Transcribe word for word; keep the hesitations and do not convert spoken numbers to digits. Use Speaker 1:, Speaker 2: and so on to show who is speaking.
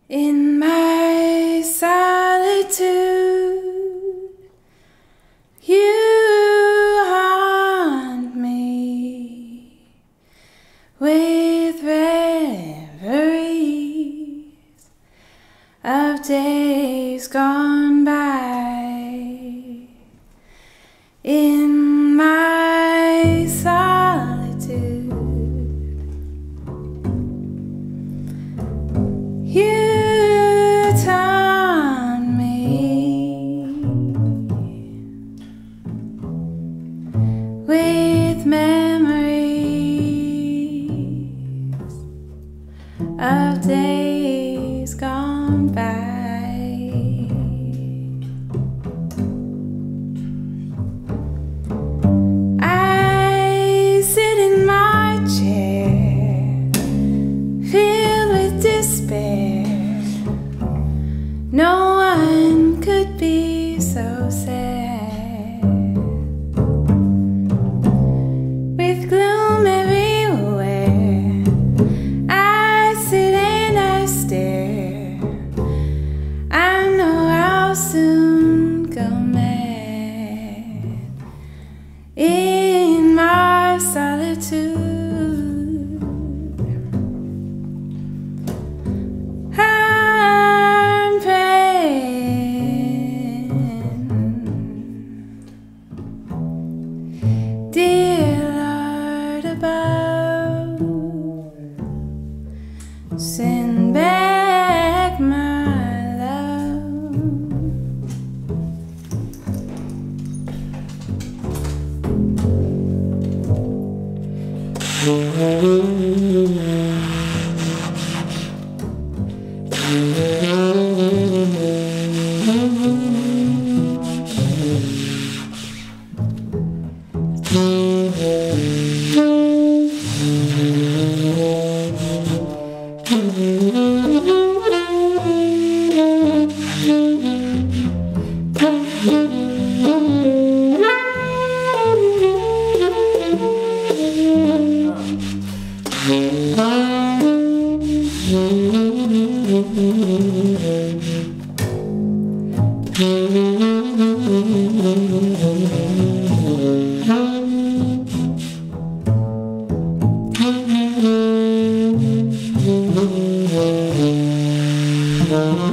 Speaker 1: In my solitude, you haunt me with reveries of days gone by. In my solitude, you taunt me with memories of days gone by. I sit in my chair, filled with despair. No one could be so sad. With gloom everywhere, I sit and I stare. I know I'll soon go mad in my solitude. I'm praying, dear Lord above, send back my love.
Speaker 2: Mm-hmm.